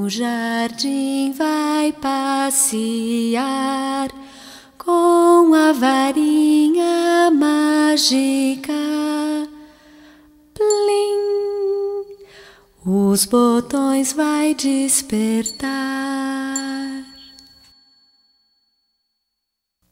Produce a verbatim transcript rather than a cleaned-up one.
no jardim vai passear com a varinha mágica. Plim! Os botões vai despertar.